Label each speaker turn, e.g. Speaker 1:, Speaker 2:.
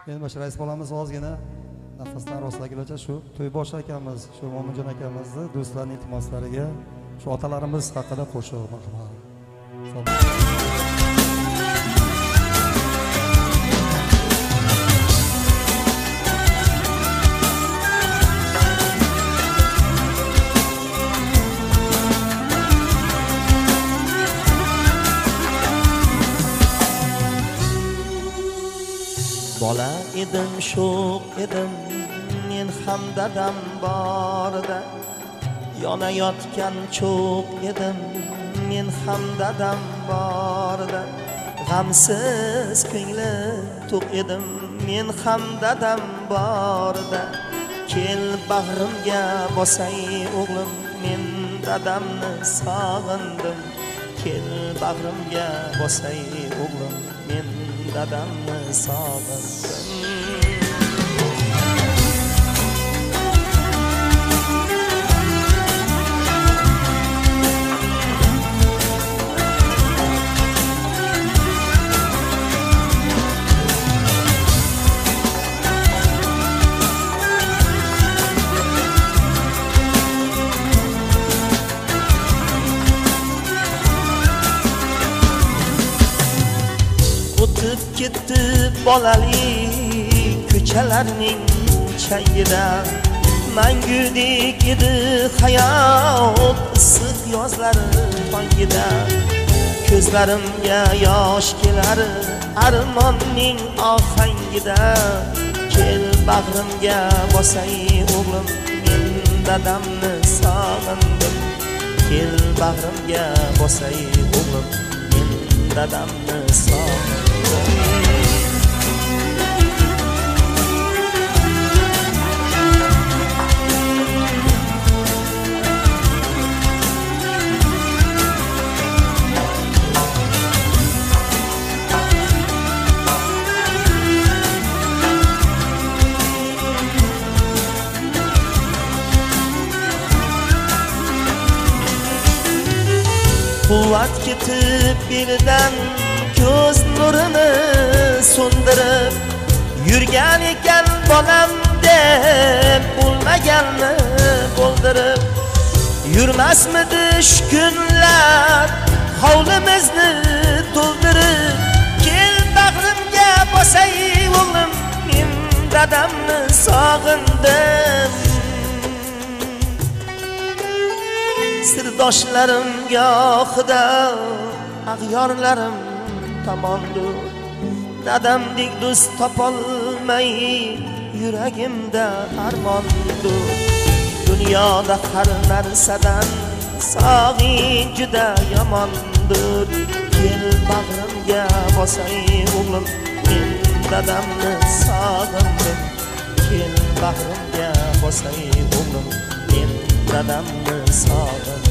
Speaker 1: Endi mana rais bolamiz ozgina nafasdan rostlaguncha shu To'ybosh akamiz, shu Mo'minjon akamizni do'stlarning iltimoslariga shu otalarimiz haqida qo'shiq marhamat.
Speaker 2: Bola edim, sho'x edim, men ham dadam borda. Yonayotgan cho'q edim, men ham dadam borda. G'amsiz ko'ngli to'q edim, men ham dadam borda. Kel bag'rimga bosay o'g'lim, men dadamni sog'indim. Kel bag'rimga bosay o'g'lim, men dadamni sog'indim. O'tib ketdi bolalik ko'chalarning changida, mangudek edi hayot issiq yozlari tongida. Ko'zlarimga yosh kelar armonning ohangida. Kel bag'rimga bosay o'g'lim, men dadamni sog'indim. Kel bag'rimga bosay o'g'lim, men dadamni sog'indim. Quvvat ketib belidan ko'z nurini so'ndirib yurgan ekan bolam deb bo'lmaganni bo'ldirib. Yurmasmidi shu kunlar hovlimizni to'ldirib. Kel bag'rimga bosay o'g'lim, men dadamni sog'indim. Sirdoshlarim gohida ag'yorlarim tomondir. Dadamdek do'st topolmay yuragimda armondir. Dunyoda har narsadan sog'ing juda yomondir. Kel bag'rimga bosay o'g'lim, men dadamni sog'indim. Kel bag'rimga bosay o'g'lim, men dadamni sog'indim.